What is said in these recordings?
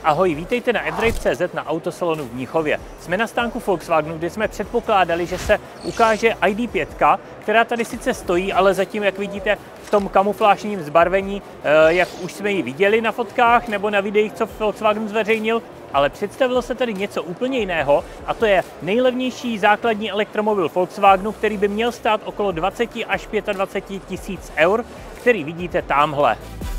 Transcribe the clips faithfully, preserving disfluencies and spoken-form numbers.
Ahoj, vítejte na f drive tečka cé zet na autosalonu v Mnichově. Jsme na stánku Volkswagenu, kde jsme předpokládali, že se ukáže I D pět, která tady sice stojí, ale zatím, jak vidíte, v tom kamuflážním zbarvení, jak už jsme ji viděli na fotkách nebo na videích, co Volkswagen zveřejnil, ale představilo se tady něco úplně jiného, a to je nejlevnější základní elektromobil Volkswagenu, který by měl stát okolo dvacet až dvacet pět tisíc eur, který vidíte tamhle.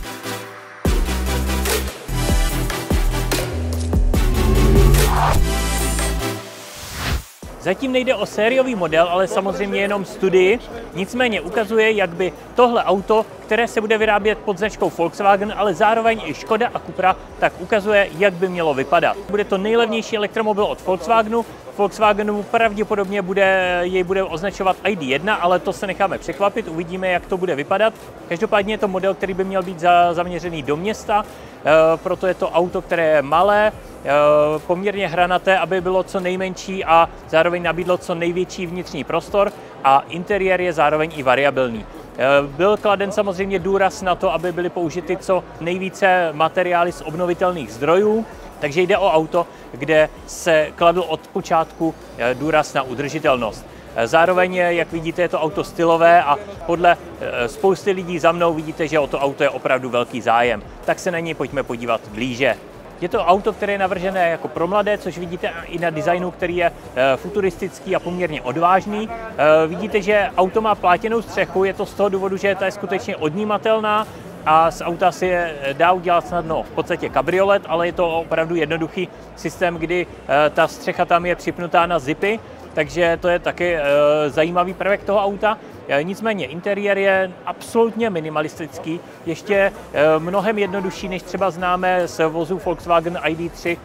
Zatím nejde o sériový model, ale samozřejmě jenom studii, nicméně ukazuje, jak by tohle auto, které se bude vyrábět pod značkou Volkswagen, ale zároveň i Škoda a Cupra, tak ukazuje, jak by mělo vypadat. Bude to nejlevnější elektromobil od Volkswagenu. Volkswagenu pravděpodobně bude, jej bude označovat I D jedna, ale to se necháme překvapit, uvidíme, jak to bude vypadat. Každopádně je to model, který by měl být za, zaměřený do města, e, proto je to auto, které je malé, e, poměrně hranaté, aby bylo co nejmenší a zároveň nabídlo co největší vnitřní prostor, a interiér je zároveň i variabilní. Byl kladen samozřejmě důraz na to, aby byly použity co nejvíce materiály z obnovitelných zdrojů, takže jde o auto, kde se kladl od počátku důraz na udržitelnost. Zároveň, jak vidíte, je to auto stylové a podle spousty lidí za mnou vidíte, že o to auto je opravdu velký zájem. Tak se na něj pojďme podívat blíže. Je to auto, které je navržené jako pro mladé, což vidíte i na designu, který je futuristický a poměrně odvážný. Vidíte, že auto má plátěnou střechu, je to z toho důvodu, že ta je skutečně odnímatelná a z auta si je dá udělat snadno v podstatě kabriolet, ale je to opravdu jednoduchý systém, kdy ta střecha tam je připnutá na zipy, takže to je taky zajímavý prvek toho auta. Nicméně interiér je absolutně minimalistický, ještě mnohem jednodušší, než třeba známe z vozů Volkswagen I D tři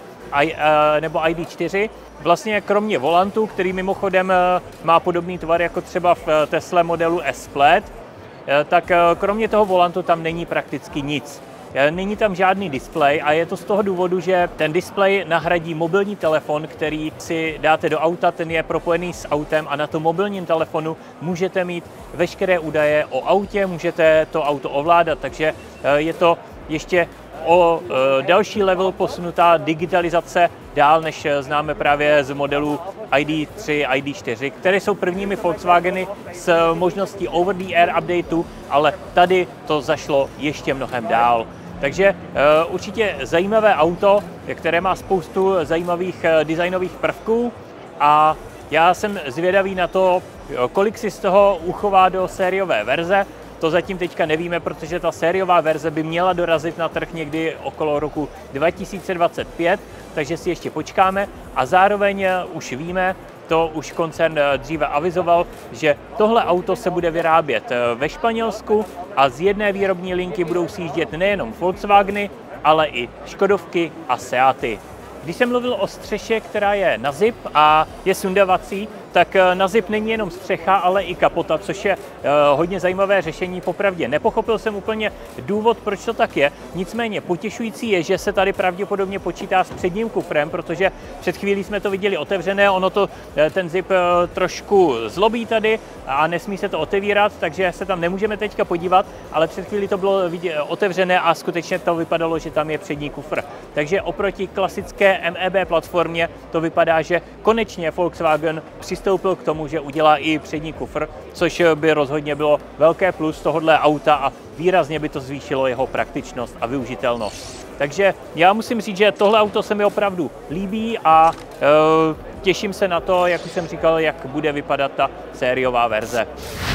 nebo I D čtyři. Vlastně kromě volantu, který mimochodem má podobný tvar jako třeba v Tesla modelu S-Plaid, tak kromě toho volantu tam není prakticky nic. Není tam žádný displej a je to z toho důvodu, že ten displej nahradí mobilní telefon, který si dáte do auta, ten je propojený s autem a na tom mobilním telefonu můžete mít veškeré údaje o autě, můžete to auto ovládat, takže je to ještě o další level posunutá digitalizace dál, než známe právě z modelů I D tři, I D čtyři, které jsou prvními Volkswageny s možností over the air updateu, ale tady to zašlo ještě mnohem dál. Takže uh, určitě zajímavé auto, které má spoustu zajímavých uh, designových prvků, a já jsem zvědavý na to, kolik si z toho uchová do sériové verze. To zatím teďka nevíme, protože ta sériová verze by měla dorazit na trh někdy okolo roku dva tisíce dvacet pět, takže si ještě počkáme, a zároveň už víme, to už koncern dříve avizoval, že tohle auto se bude vyrábět ve Španělsku a z jedné výrobní linky budou sjíždět nejenom Volkswageny, ale i Škodovky a Seaty. Když jsem mluvil o střeše, která je na zip a je sundavací, tak na zip není jenom střecha, ale i kapota, což je hodně zajímavé řešení. Popravdě nepochopil jsem úplně důvod, proč to tak je. Nicméně potěšující je, že se tady pravděpodobně počítá s předním kufrem, protože před chvílí jsme to viděli otevřené, ono to ten zip trošku zlobí tady a nesmí se to otevírat, takže se tam nemůžeme teďka podívat, ale před chvílí to bylo otevřené a skutečně to vypadalo, že tam je přední kufr. Takže oproti klasické M E B platformě to vypadá, že konečně Volkswagen přistoupil k tomu, že udělá i přední kufr, což by rozhodně bylo velké plus tohohle auta a výrazně by to zvýšilo jeho praktičnost a využitelnost. Takže já musím říct, že tohle auto se mi opravdu líbí a e, těším se na to, jak už jsem říkal, jak bude vypadat ta sériová verze.